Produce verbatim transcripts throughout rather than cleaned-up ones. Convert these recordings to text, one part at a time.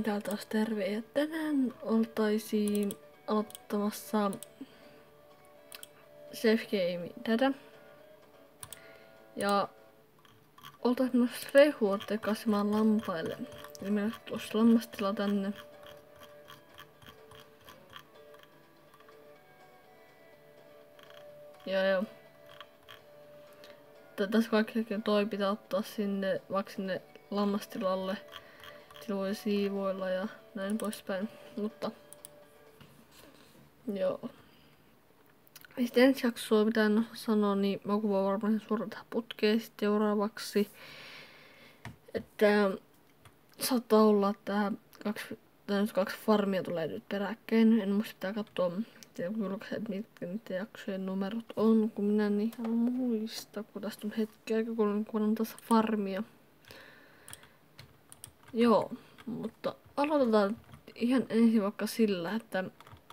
Niin täältä taas terve. Ja tänään oltaisiin aloittamassa Chef Game tätä. Ja oltaisiin myös rehua tekasimaan lampaille. Eli meillä tuossa lammastila tänne. Ja joo. Tässä kaikkiakin toi pitää ottaa sinne, vaikka sinne lammastilalle. Sillä voi siivoilla ja näin poispäin. Mutta joo. Ja sitten ensi jaksoa mitä en sanoa, niin mä kuvaan varmaan suoraan tähän putkeen sitten seuraavaksi. Että saattaa olla, että kaksi, kaksi farmia tulee nyt peräkkäin. En muista pitää katsoa julkaiset, mitkä niiden jaksojen numerot on, kun minä en ihan muista, kun tästä on hetki aika, kun on tässä farmia. Joo, mutta aloitetaan ihan ensin vaikka sillä, että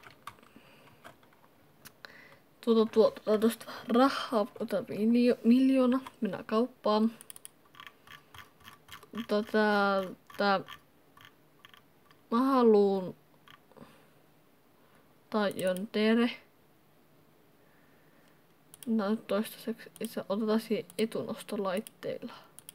tuota tuota tuosta rahaa, otan miljo, miljoona, mennään kauppaan. Tota, tää, mä haluun Taion Tere. Nää nyt toistaiseksi, itse otetaan siihen etunostolaitteilla.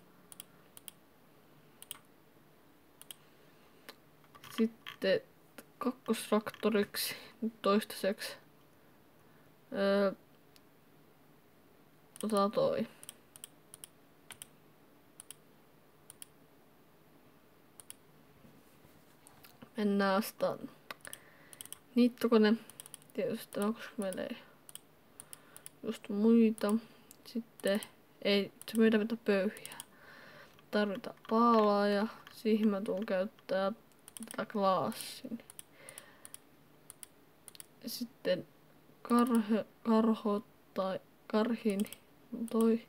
Sitten kakkostraktoriksi nyt toistaiseksi. Öö, otetaan toi. Mennään astaan niittokone. Tietysti onko meillä ei just muita. Sitten ei se myydä mitä pöyhiä. Tarvitaan paalaa ja siihen mä tuun käyttää tätä glaassin. Ja sitten karhe, karho tai karhin toi.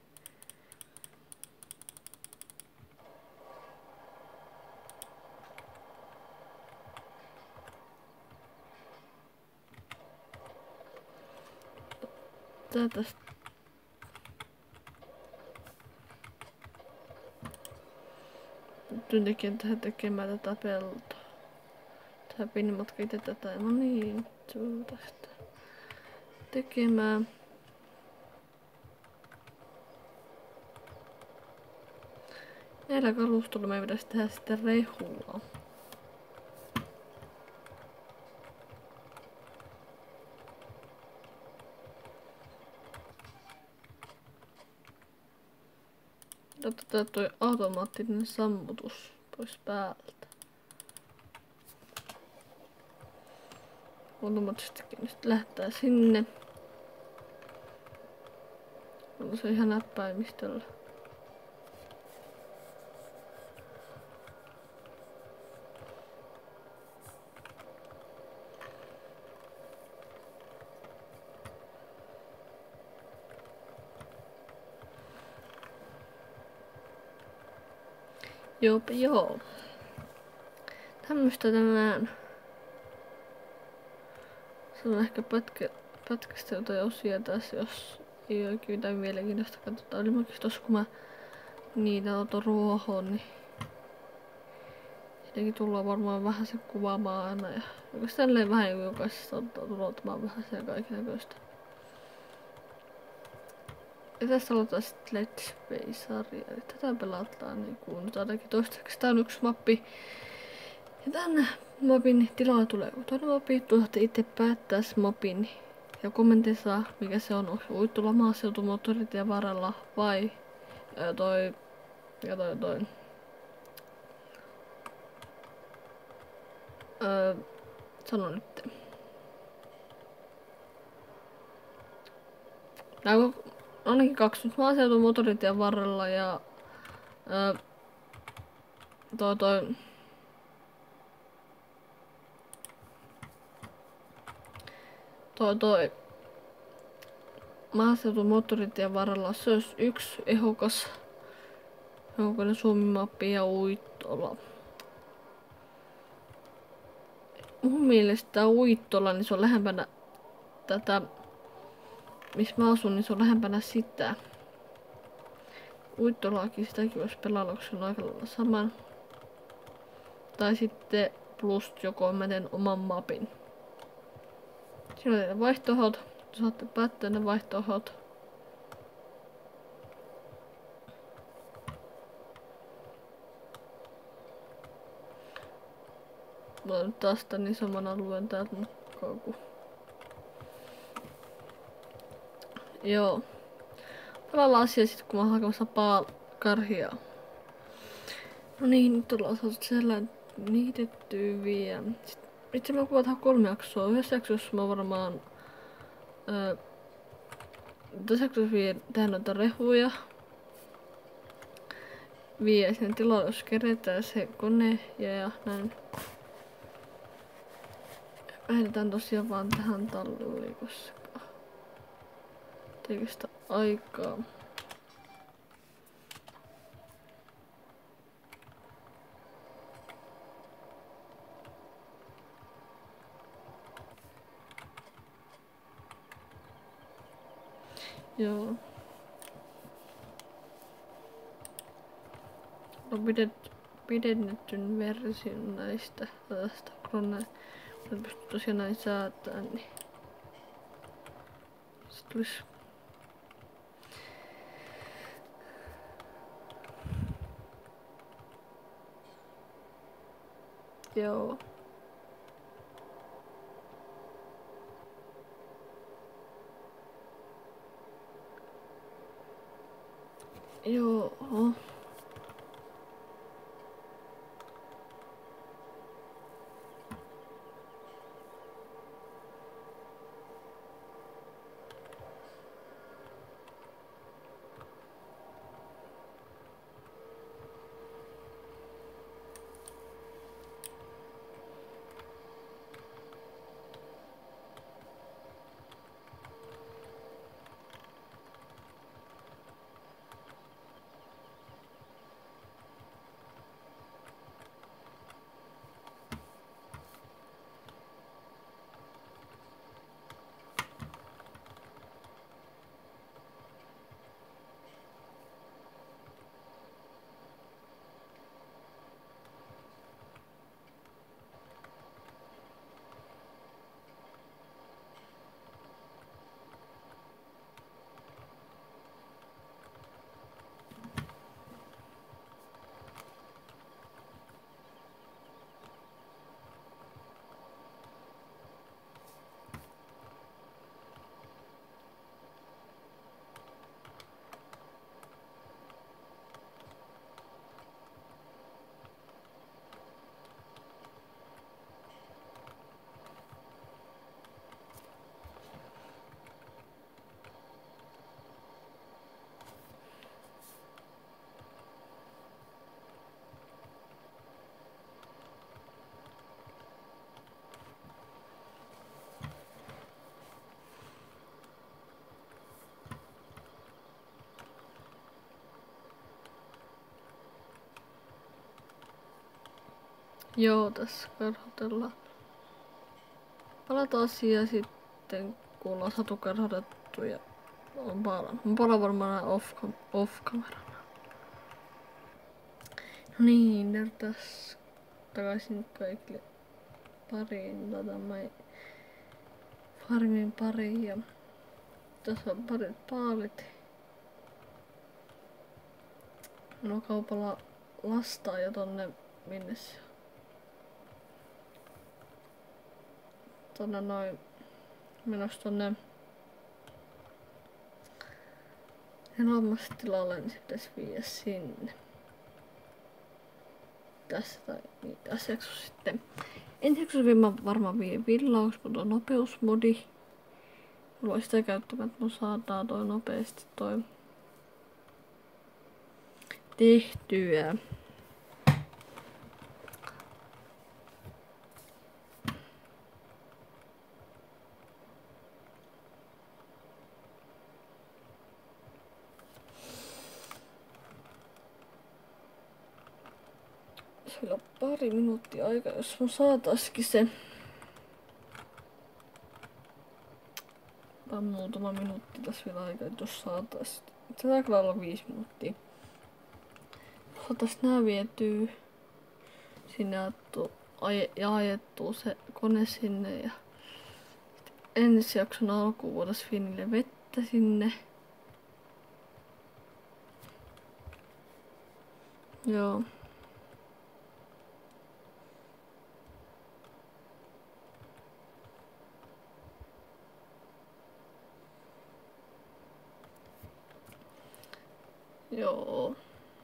Tää tästä. Työntekijän tähän tekemään tätä peltoa. Tähän pinimatka itse tätä. No niin, se voi tästä tekemään. Näillä kalustolla meidän pitäisi tehdä sitten rehua. Otetaan toi automaattinen sammutus pois päältä. Automaattisestikin nyt lähtee sinne. On se ihan näppäimistöllä. Joo, joo. Tämmöstä tänään. Se on ehkä pätkä, pätkästä jotain osia tässä, jos ei oikein mitään mielenkiintoista. Katsotaan ylimmäkin tossa, kun mä niitä otan ruohoon, niin siitäkin tullaan varmaan vähän se kuvaamaan aina. Ja oikeastaan tälleen vähän jokaisesta tullaan ottamaan vähän se kaikennäköistä. Ja tässä aloitetaan sitten Let's Play-sarja. Eli tätä pelataan niinku nyt ainakin toistaiseksi. Tää on yksi mappi. Ja tän mapin tilalla tulee toinen mappi. Tuotte itse päättää se mapin. Ja kommenteissa mikä se on. Onko se uittula maaseutumoottoritien varrella vai ää, toi... Ja toi toi... Öö, sano nyt. Nää on ainakin kaksi nyt maaseutumoottoritien varrella ja... Öö, toi toi... Toi toi... Maaseutumoottoritien varrella se olisi yksi ehokas... Ehokainen Suomi-mappi ja Uittola. Mun mielestä tää Uittola, niin se on lähempänä tätä... Missä mä asun, niin se on lähempänä sitä. Uittolaakin sitäkin voisi pelailla, koska se on aika lailla saman. Tai sitten plus joko mä teen oman mapin. Siinä on teidän vaihtoehdot. Saatte päättää ne vaihtoehdot. Mä nyt taas tän niin saman alueen täältä mukaan kun... Joo. Palaillaan asiaa sit kun mä oon hakemassa paal karhia. No niin, nyt ollaan saatu siellä niitettyä vielä. Itse mä kuvataan kolme jaksoa. Yhdessä jaksossa mä varmaan... Öö, tässä jaksossa vie tehdä noita rehuja. Vie sen tilalle, jos kerätään se kone ja, ja näin. Lähdetään tosiaan vaan tähän talliin, koska teikö sitä aikaa. Joo. No pidet, pidennetyn version näistä tästä krone. Mä pystyn tosiaan näin säätämään, niin se tulisi. Joo. Joo. Joo, tässä karhoitellaan. Palataan asiaan sitten, kun ollaan saatu karhoitettu ja on palan. Mä palaan varmaan off-cam off-kamerana. No niin, nertas takaisin kaikille pariin. Tota, mä farmin pariin ja tässä on parit paalit. No kaupalla lastaa jo tonne minne se on. Tonne noin menossa tonne helommastilalle, niin se pitäisi viedä sinne. Tässä tai niin tässä jaksossa sitten. Ensi jaksossa mä varmaan vien villaus, kun on nopeusmodi. Mulla olisi sitä käyttämään, että mun saadaan toi nopeasti toi tehtyä. Vielä on pari minuuttia aikaa, jos mun saataisikin se. Vaan muutama minuutti tässä vielä aikaa, jos saatais. Se taitaa kyllä olla viisi minuuttia. Saatais nää vietyä. sinne ajettu, aje, ja ajettu se kone sinne ja ensi jakson alkuun vuotas Finille vettä sinne. Joo. Joo.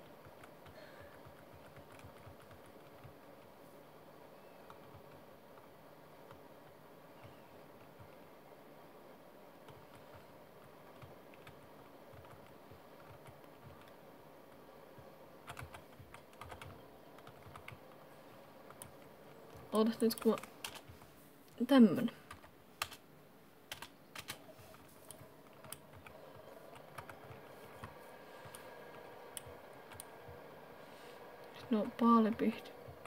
Ootas nyt kun mä... Tämmönen. No paalipihti.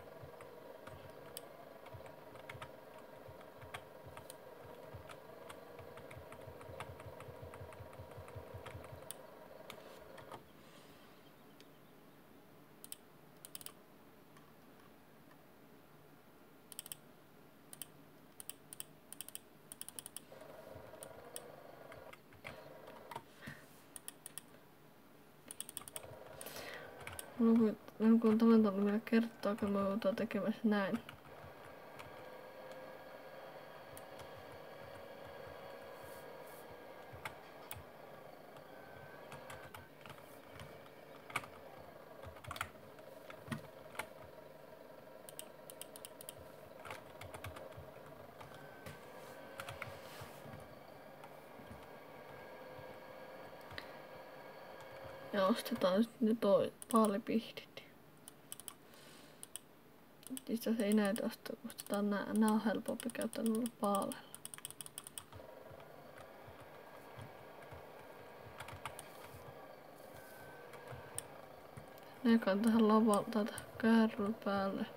Mulla on kun tämän tullut vielä kertaa, kun mä joutuu tekemässä näin. Ja ostetaan sitten ne toi paalipihdit. Itse asiassa ei näitä ostaa, koska nää, nää on helpompi käyttää noilla paaleilla. Ne kan tähän lavalta tätä kärryn päälle.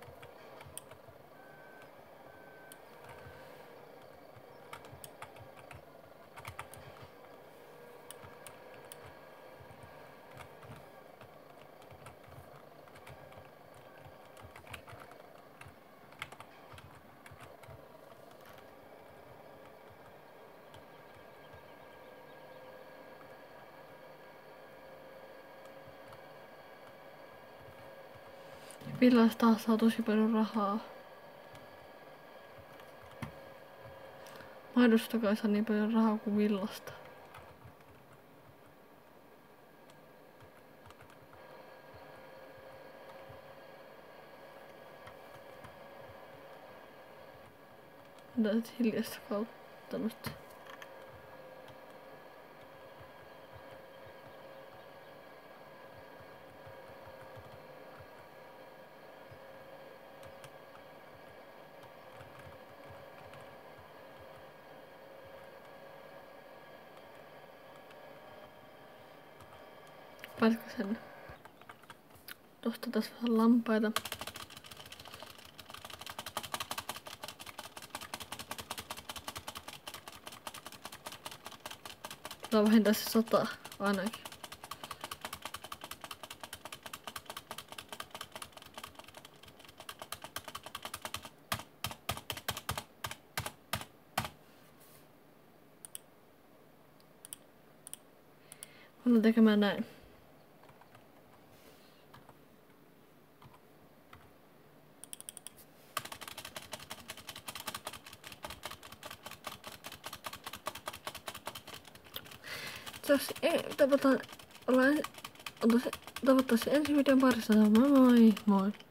Villasta taas saa tosi paljon rahaa. Maidosta kai saa niin paljon rahaa kuin villasta. Tätä hiljaista kautta tämmöstä. Päätkö sen? Tosta tässä vähän lampaita. Tää vähintään se sata ainakin. Mä tekemään näin. Jos ei, tavataan, ollaan, toivottavasti ensi videon parissa. Moi moi moi!